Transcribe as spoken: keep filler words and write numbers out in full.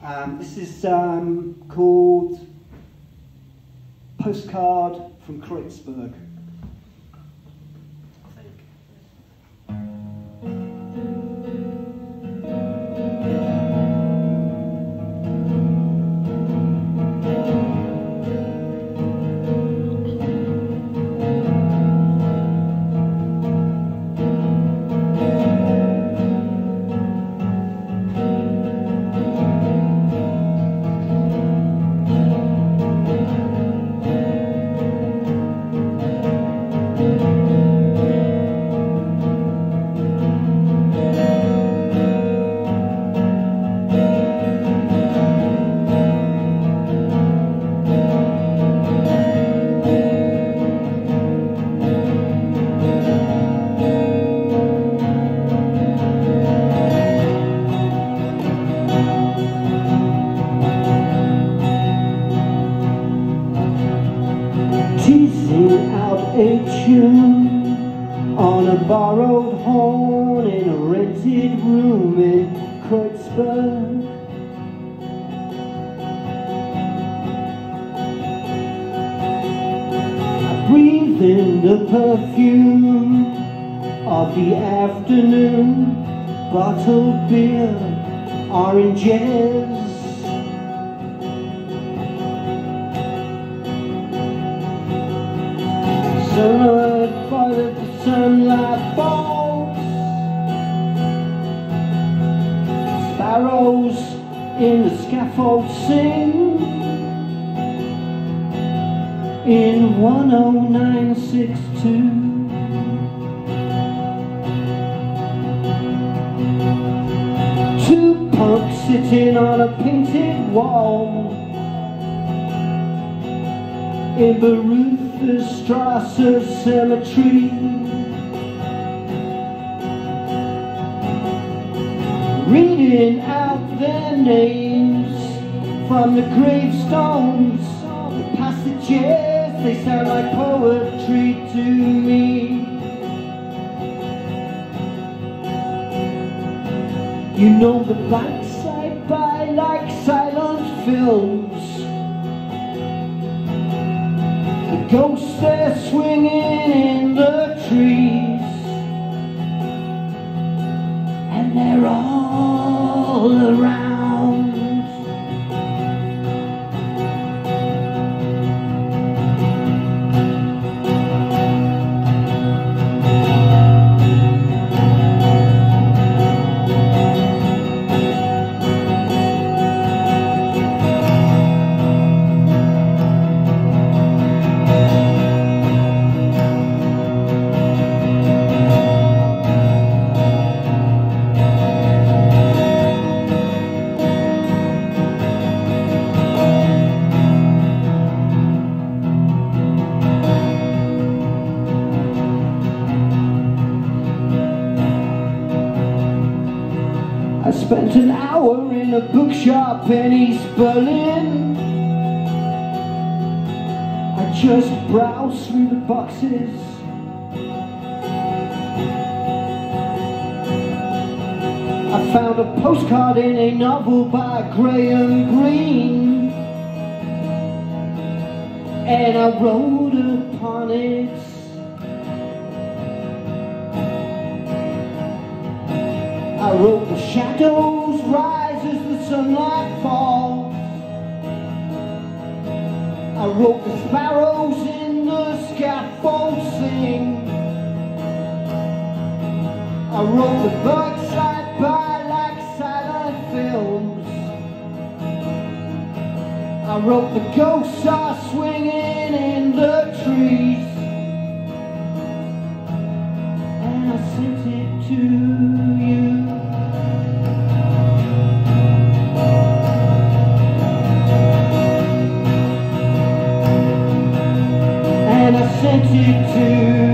Um, this is um, called Postcard from Kreuzberg. Teasing out a tune on a borrowed horn in a rented room in Kreuzberg. I breathe in the perfume of the afternoon, bottled beer, oranges. Sunlight, violet, the sunlight falls. Sparrows in the scaffold sing in one oh nine six two. Two punks sitting on a painted wall in the Reeves cemetery, reading out their names from the gravestones. The passages, they sound like poetry to me. You know the blank side by like silent films. The ghosts, they're swinging in the trees, and they're all around. I spent an hour in a bookshop in East Berlin. I just browsed through the boxes. I found a postcard in a novel by Graham Greene, and I wrote upon it. I wrote the shadows rise as the sunlight falls. I wrote the sparrows in the scaffold sing. I wrote the birds side by like silent films. I wrote the ghosts are swinging in the trees, and I sent it to you. And I sent it to